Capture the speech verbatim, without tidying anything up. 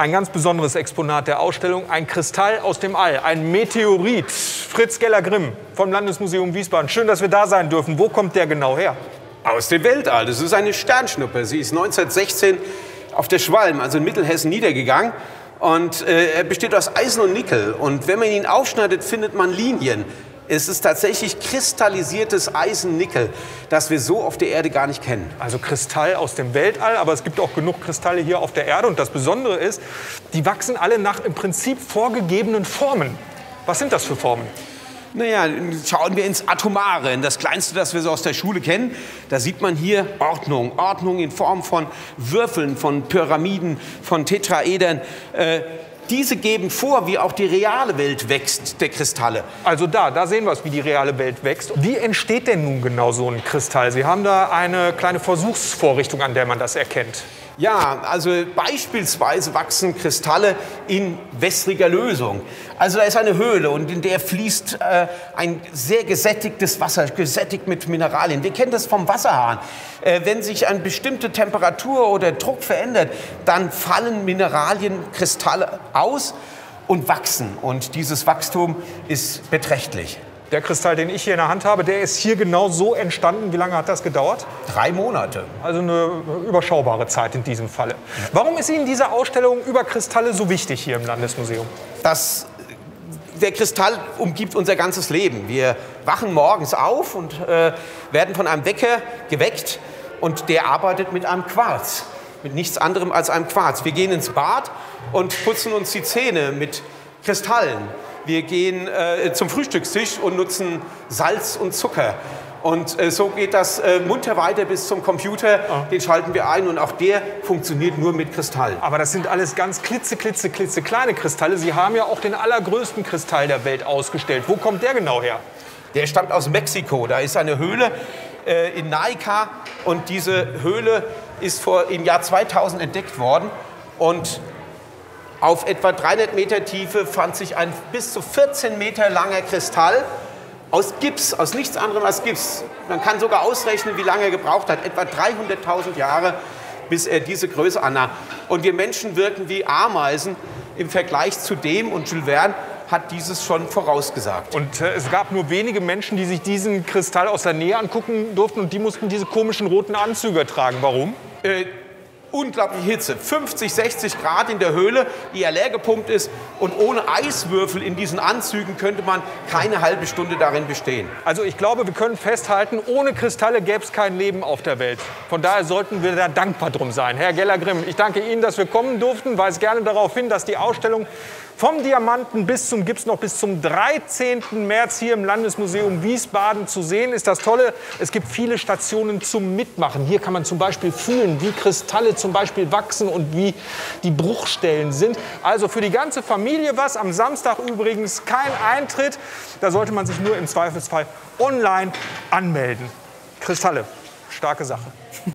Ein ganz besonderes Exponat der Ausstellung, ein Kristall aus dem All, ein Meteorit. Fritz Geller-Grimm vom Landesmuseum Wiesbaden. Schön, dass wir da sein dürfen. Wo kommt der genau her? Aus dem Weltall. Das ist eine Sternschnuppe. Sie ist neunzehnhundertsechzehn auf der Schwalm, also in Mittelhessen, niedergegangen. Und äh, er besteht aus Eisen und Nickel. Und wenn man ihn aufschneidet, findet man Linien. Es ist tatsächlich kristallisiertes Eisen-Nickel, das wir so auf der Erde gar nicht kennen. Also Kristall aus dem Weltall, aber es gibt auch genug Kristalle hier auf der Erde. Und das Besondere ist, die wachsen alle nach im Prinzip vorgegebenen Formen. Was sind das für Formen? Naja, schauen wir ins Atomare, in das Kleinste, das wir so aus der Schule kennen. Da sieht man hier Ordnung. Ordnung in Form von Würfeln, von Pyramiden, von Tetraedern. Äh, Diese geben vor, wie auch die reale Welt wächst, der Kristalle. Also da, da sehen wir es, wie die reale Welt wächst. Wie entsteht denn nun genau so ein Kristall? Sie haben da eine kleine Versuchsvorrichtung, an der man das erkennt. Ja, also beispielsweise wachsen Kristalle in wässriger Lösung. Also da ist eine Höhle und in der fließt äh, ein sehr gesättigtes Wasser, gesättigt mit Mineralien. Wir kennen das vom Wasserhahn. Äh, wenn sich eine bestimmte Temperatur oder Druck verändert, dann fallen Mineralien, Kristalle aus und wachsen. Und dieses Wachstum ist beträchtlich. Der Kristall, den ich hier in der Hand habe, der ist hier genau so entstanden. Wie lange hat das gedauert? Drei Monate. Also eine überschaubare Zeit in diesem Falle. Warum ist Ihnen diese Ausstellung über Kristalle so wichtig hier im Landesmuseum? Das, der Kristall umgibt unser ganzes Leben. Wir wachen morgens auf und äh, werden von einem Wecker geweckt. Und der arbeitet mit einem Quarz. Mit nichts anderem als einem Quarz. Wir gehen ins Bad und putzen uns die Zähne mit Kristallen. Wir gehen äh, zum Frühstückstisch und nutzen Salz und Zucker. Und äh, so geht das äh, munter weiter bis zum Computer. Oh. Den schalten wir ein und auch der funktioniert nur mit Kristall. Aber das sind alles ganz klitze, klitze, klitze kleine Kristalle. Sie haben ja auch den allergrößten Kristall der Welt ausgestellt. Wo kommt der genau her? Der stammt aus Mexiko. Da ist eine Höhle äh, in Naica. Und diese Höhle ist vor, im Jahr zweitausend entdeckt worden. Und auf etwa dreihundert Meter Tiefe fand sich ein bis zu vierzehn Meter langer Kristall aus Gips, aus nichts anderem als Gips. Man kann sogar ausrechnen, wie lange er gebraucht hat. Etwa dreihunderttausend Jahre, bis er diese Größe annahm. Und wir Menschen wirken wie Ameisen im Vergleich zu dem. Und Jules Verne hat dieses schon vorausgesagt. Und äh, es gab nur wenige Menschen, die sich diesen Kristall aus der Nähe angucken durften. Und die mussten diese komischen roten Anzüge tragen. Warum? Äh, Unglaubliche Hitze, fünfzig, sechzig Grad in der Höhle, die ja leer gepumpt ist. Und ohne Eiswürfel in diesen Anzügen könnte man keine halbe Stunde darin bestehen. Also ich glaube, wir können festhalten, ohne Kristalle gäbe es kein Leben auf der Welt. Von daher sollten wir da dankbar drum sein. Herr Geller-Grimm, ich danke Ihnen, dass wir kommen durften. Weise gerne darauf hin, dass die Ausstellung vom Diamanten bis zum Gips noch bis zum dreizehnten März hier im Landesmuseum Wiesbaden zu sehen ist. Das Tolle, es gibt viele Stationen zum Mitmachen. Hier kann man zum Beispiel fühlen, wie Kristalle zum Beispiel wachsen und wie die Bruchstellen sind. Also für die ganze Familie was. Am Samstag übrigens kein Eintritt. Da sollte man sich nur im Zweifelsfall online anmelden. Kristalle, starke Sache.